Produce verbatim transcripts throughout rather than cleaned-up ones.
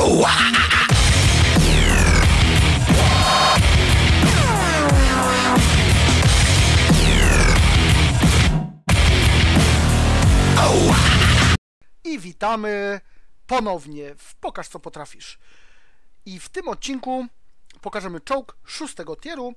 I witamy ponownie w Pokaż co potrafisz. I w tym odcinku pokażemy czołg szóstego tieru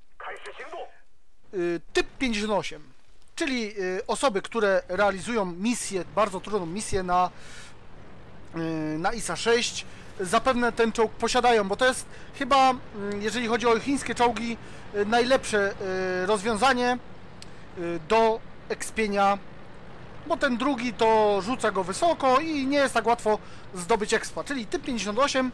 y, typ pięćdziesiąt osiem, czyli y, osoby, które realizują misję, bardzo trudną misję na, y, na I S A sześć, zapewne ten czołg posiadają, bo to jest chyba, y, jeżeli chodzi o chińskie czołgi, y, najlepsze y, rozwiązanie y, do ekspienia, bo ten drugi to rzuca go wysoko i nie jest tak łatwo zdobyć expa, czyli typ pięćdziesiąt osiem,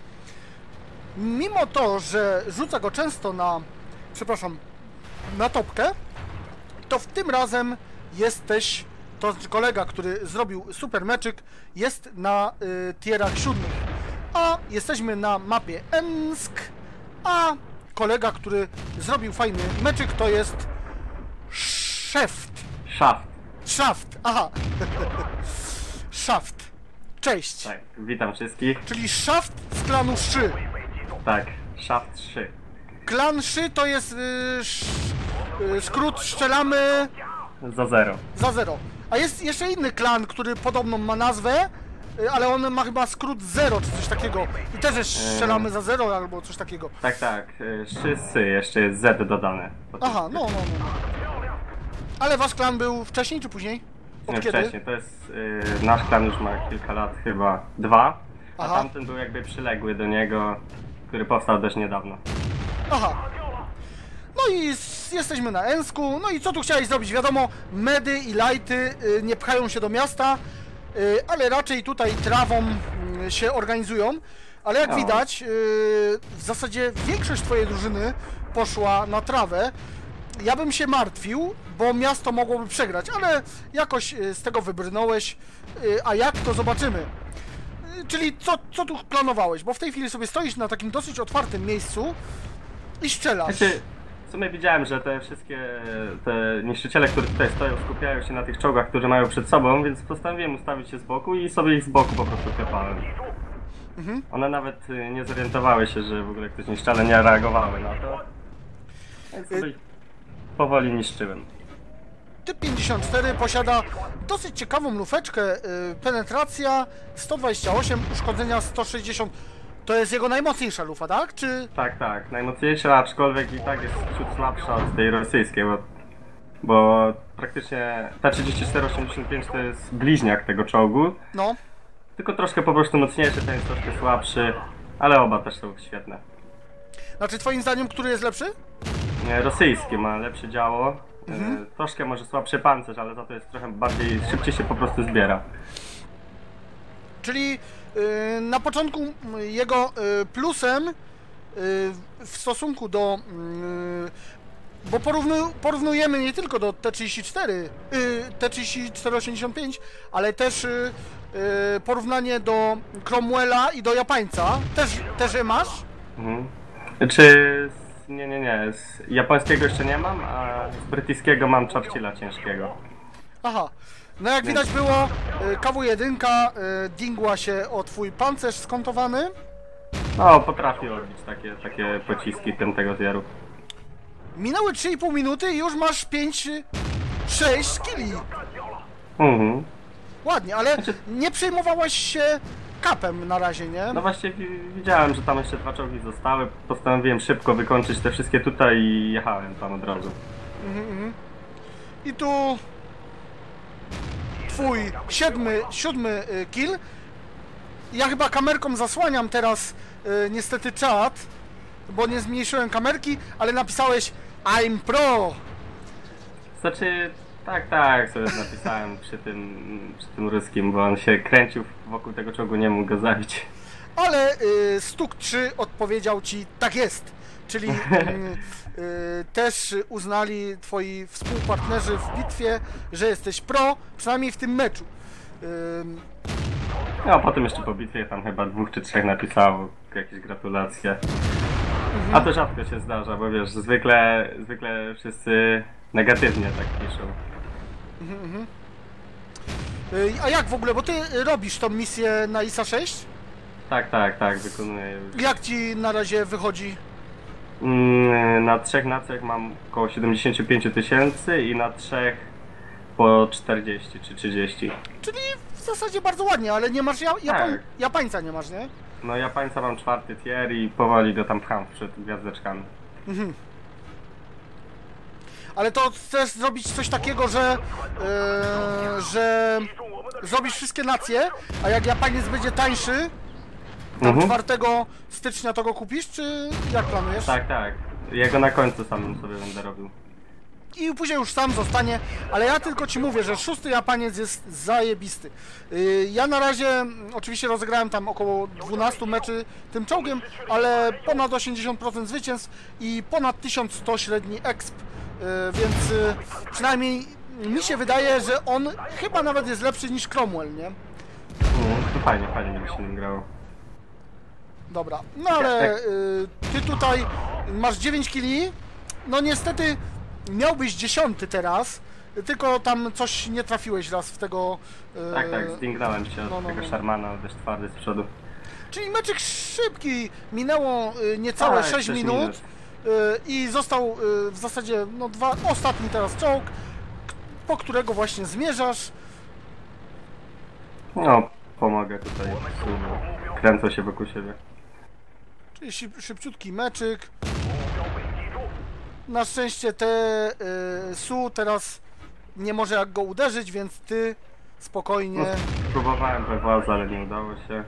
mimo to, że rzuca go często na, przepraszam, na topkę, to w tym razem jesteś, to kolega, który zrobił super meczyk, jest na y, tierach siódmych, a jesteśmy na mapie Ensk, a kolega, który zrobił fajny meczyk, to jest Szeft. Szaft. Szaft, aha. Szaft. Cześć. Tak, witam wszystkich. Czyli Szaft z klanu Szy. Tak, Szaft trzy. Klan Szy to jest y, sz, y, skrót strzelamy Za zero. za zero. A jest jeszcze inny klan, który podobną ma nazwę, y, ale on ma chyba skrót zero czy coś takiego. I też jest strzelamy za zero albo coś takiego. Tak, tak, wszyscy, jeszcze jest Z dodane. Aha, no, no, no. Ale wasz klan był wcześniej czy później? Od Nie, kiedy? wcześniej, to jest, y, nasz klan już ma kilka lat, chyba dwa, a Aha. tamten był jakby przyległy do niego, który powstał dość niedawno. Aha. No i s- jesteśmy na Ensku. No i co tu chciałeś zrobić? Wiadomo, medy i lighty y, nie pchają się do miasta, y, ale raczej tutaj trawą y, się organizują. Ale jak No. widać, y, w zasadzie większość twojej drużyny poszła na trawę. Ja bym się martwił, bo miasto mogłoby przegrać, ale jakoś y, z tego wybrnąłeś, y, a jak, to zobaczymy. Y, Czyli co, co tu planowałeś? Bo w tej chwili sobie stoisz na takim dosyć otwartym miejscu i strzelasz. Znaczy, w sumie widziałem, że te wszystkie te niszczyciele, które tutaj stoją, skupiają się na tych czołgach, które mają przed sobą, więc postanowiłem ustawić się z boku i sobie ich z boku po prostu klepałem. Mhm. One nawet y, nie zorientowały się, że w ogóle ktoś niszczy, ale nie reagowały na to. Więc sobie ich powoli niszczyłem. Typ pięćdziesiąt cztery posiada dosyć ciekawą lufeczkę, y, penetracja sto dwadzieścia osiem, uszkodzenia sto sześćdziesiąt. To jest jego najmocniejsza lufa, tak? Czy... Tak, tak, najmocniejsza, aczkolwiek i tak jest ciut słabsza od tej rosyjskiej, bo, bo praktycznie T trzydzieści cztery osiemdziesiąt pięć to jest bliźniak tego czołgu, No. tylko troszkę po prostu mocniejszy, ten jest troszkę słabszy, ale oba też są świetne. Znaczy twoim zdaniem, który jest lepszy? Nie, rosyjski ma lepsze działo, Mhm. e, troszkę może słabszy pancerz, ale za to jest trochę bardziej, szybciej się po prostu zbiera. Czyli y, na początku y, jego y, plusem y, w stosunku do... Y, bo porównu, porównujemy nie tylko do T trzydzieści cztery, y, T trzydzieści cztery osiemdziesiąt pięć, ale też y, y, porównanie do Cromwella i do Japańca. Też, też je masz? Mhm. Czy... Nie, nie, nie, z japońskiego jeszcze nie mam, a z brytyjskiego mam Churchilla ciężkiego. Aha. No jak widać było, y, K W jeden y, dingła się o twój pancerz skontowany. No, potrafię odbić takie, takie pociski piątego tieru. Minęły trzy i pół minuty i już masz pięć sześć killi. Mhm. Ładnie, ale nie przejmowałaś się kapem na razie, nie? No właśnie wi- widziałem, że tam jeszcze dwa czołgi zostały. Postanowiłem szybko wykończyć te wszystkie tutaj i jechałem tam od razu. Mhm, mhm. I tu twój siódmy, siódmy y, kill. Ja chyba kamerką zasłaniam teraz y, niestety czat, bo nie zmniejszyłem kamerki, ale napisałeś I'm pro. Znaczy, tak, tak, sobie napisałem przy tym, przy tym ruskim, bo on się kręcił wokół tego czołgu, nie mógł go zabić. Ale y, Stuk trzy odpowiedział ci tak jest, czyli y, y, też uznali twoi współpartnerzy w bitwie, że jesteś pro, przynajmniej w tym meczu. Y, No a potem jeszcze po bitwie tam chyba dwóch czy trzech napisało jakieś gratulacje. mhm. A to rzadko się zdarza, bo wiesz, zwykle, zwykle wszyscy negatywnie tak piszą. Mhm, mhm. Y, A jak w ogóle, bo ty robisz tą misję na I S A sześć? Tak, tak, tak, wykonuję już. Jak ci na razie wychodzi? Mm, Na trzech nacjach mam około siedemdziesiąt pięć tysięcy i na trzech po czterdzieści czy trzydzieści. Czyli w zasadzie bardzo ładnie, ale nie masz ja, Japoń, Tak. Japańca nie masz, nie? No Japańca mam czwarty tier i powoli go tam pcham przed gwiazdeczkami. Mhm. Ale to chcesz zrobić coś takiego, że yy, że zrobisz wszystkie nacje, a jak Japaniec będzie tańszy, tam Mhm. czwartego stycznia to go kupisz, czy jak planujesz? Tak, tak. Jego na końcu samym sobie będę robił. I później już sam zostanie, ale ja tylko ci mówię, że szósty Japaniec jest zajebisty. Yy, ja na razie mm, oczywiście rozegrałem tam około dwunastu meczy tym czołgiem, ale ponad osiemdziesiąt procent zwycięstw i ponad tysiąc sto średni exp, yy, więc yy, przynajmniej mi się wydaje, że on chyba nawet jest lepszy niż Cromwell, nie? Mm, to fajnie, fajnie mi się nim grało. Dobra, no ale yy, ty tutaj masz dziewięć kili, no niestety miałbyś dziesiąty teraz, tylko tam coś nie trafiłeś raz w tego... Yy, Tak, tak, zdingnąłem się od no, no, tego no. Sharmana, dość twardy z przodu. Czyli meczek szybki, minęło y, niecałe Tak, sześć sześć minut, minut. y, i został y, w zasadzie no, dwa, ostatni teraz czołg, k- po którego właśnie zmierzasz. No, pomogę tutaj. Kręcą się wokół siebie. Czyli szyb, szybciutki meczyk. Na szczęście te y, Su teraz nie może jak go uderzyć, więc ty spokojnie. No, próbowałem we władzę, ale nie udało się.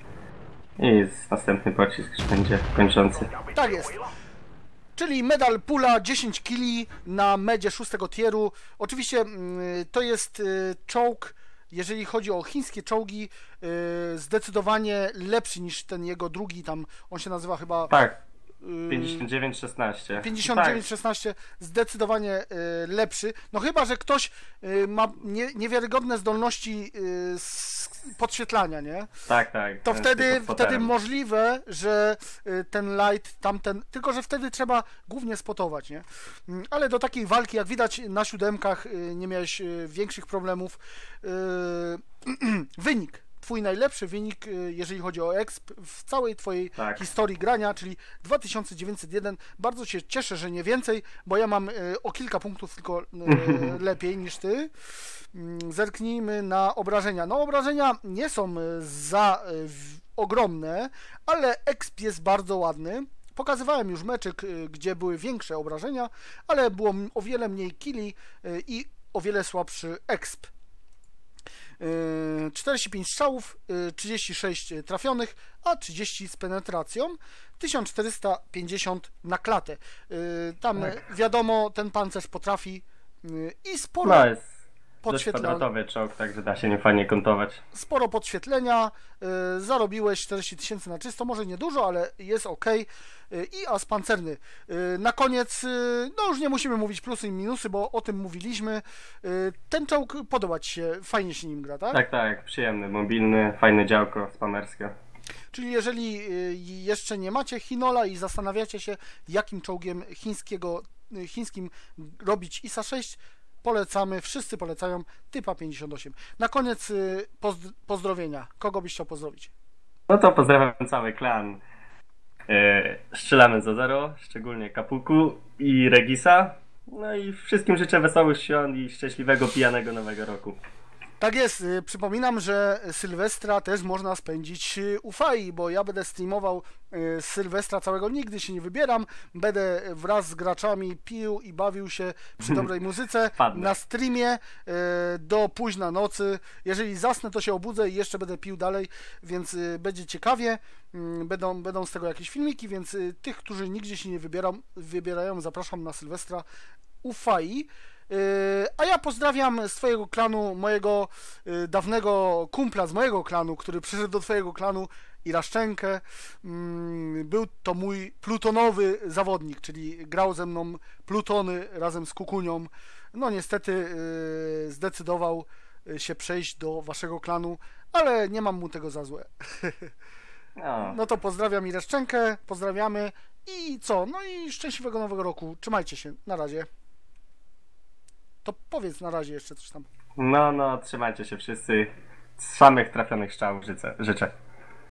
I z następny pocisk już będzie kończący. Tak jest. Czyli medal pula dziesięć kili na medzie szóstego tieru. Oczywiście mm, to jest y, czołg, jeżeli chodzi o chińskie czołgi, y, zdecydowanie lepszy niż ten jego drugi, tam on się nazywa chyba Tak, y, pięćdziesiąt dziewięć szesnaście. pięćdziesiąt dziewięć szesnaście, zdecydowanie y, lepszy. No chyba, że ktoś y, ma nie, niewiarygodne zdolności y, s- podświetlania, nie? Tak, tak. To tak, wtedy, tylko z wtedy fotelem. możliwe, że y, ten light, tamten, tylko że wtedy trzeba głównie spotować, nie? Mm, Ale do takiej walki, jak widać na siódemkach, y, nie miałeś y, większych problemów. Y, Wynik, twój najlepszy wynik, y, jeżeli chodzi o exp w całej twojej Tak. historii grania, czyli dwa tysiące dziewięćset jeden. Bardzo się cieszę, że nie więcej, bo ja mam y, o kilka punktów tylko y, lepiej niż ty. Mm, Zerknijmy na obrażenia. No obrażenia nie są y, za y, w- ogromne, ale exp jest bardzo ładny. Pokazywałem już meczyk, y, gdzie były większe obrażenia, ale było m- o wiele mniej killi y, i o wiele słabszy exp. Yy, czterdzieści pięć strzałów, yy, trzydzieści sześć trafionych, a trzydzieści z penetracją, tysiąc czterysta pięćdziesiąt na klatę. Yy, Tam Tak. wiadomo, ten pancerz potrafi yy, i sporo No jest dość podświetlenia. kwadratowy czołg, także da się nim fajnie kątować. Sporo podświetlenia, y, zarobiłeś czterdzieści tysięcy na czysto, może nie dużo, ale jest ok. Y, I as pancerny. Y, na koniec, y, no już nie musimy mówić plusy i minusy, bo o tym mówiliśmy. Y, ten czołg podoba ci się, fajnie się nim gra, tak? Tak, tak, przyjemny, mobilny, fajne działko spamerskie. Czyli jeżeli y, jeszcze nie macie Hinola i zastanawiacie się, jakim czołgiem chińskiego, y, chińskim robić I S A sześć, polecamy, wszyscy polecają typa pięćdziesiąt osiem. Na koniec y, pozdr- pozdrowienia. Kogo byś chciał pozdrowić? No to pozdrawiam cały klan. Yy, strzelamy za zero, szczególnie Kapuku i Regisa. No i wszystkim życzę wesołych świąt i szczęśliwego, pijanego nowego roku. Tak jest, y, przypominam, że Sylwestra też można spędzić y, u Fai, bo ja będę streamował y, Sylwestra całego, nigdy się nie wybieram, będę wraz z graczami pił i bawił się przy dobrej muzyce Wpadnę. na streamie y, do późna nocy. Jeżeli zasnę, to się obudzę i jeszcze będę pił dalej, więc y, będzie ciekawie. Y, Będą, będą z tego jakieś filmiki, więc y, tych, którzy nigdzie się nie wybieram, wybierają, zapraszam na Sylwestra u Fai. Yy, A ja pozdrawiam z twojego klanu mojego yy, dawnego kumpla z mojego klanu, który przyszedł do twojego klanu, Iraszczenkę. Mm, Był to mój plutonowy zawodnik, czyli grał ze mną plutony razem z Kukunią. No niestety yy, zdecydował się przejść do waszego klanu, ale nie mam mu tego za złe. No, No to pozdrawiam Iraszczenkę, pozdrawiamy i co? No i szczęśliwego nowego roku. Trzymajcie się, na razie. To powiedz na razie jeszcze coś tam. no, no, trzymajcie się wszyscy. Samych trafionych strzałów życzę. życzę.